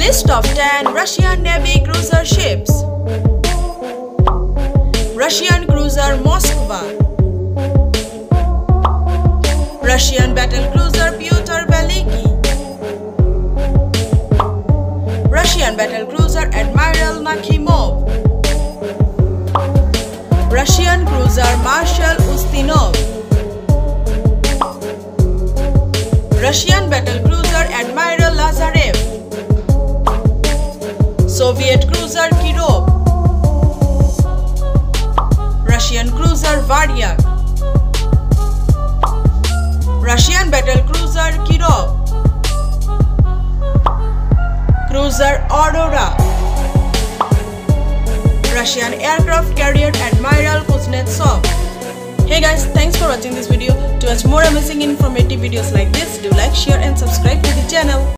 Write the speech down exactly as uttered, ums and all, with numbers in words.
List of ten Russian Navy cruiser ships. Russian cruiser Moskva, Russian battlecruiser Pyotr Velikiy, Russian battlecruiser Admiral Nakhimov, Russian cruiser Marshal Ustinov, Russian battlecruiser Admiral Lazarev, Soviet cruiser Kirov, Russian cruiser Varyag, Russian battlecruiser Kirov, cruiser Aurora, Russian aircraft carrier Admiral Kuznetsov. Hey guys, thanks for watching this video. To watch more amazing informative videos like this, do like, share and subscribe to the channel.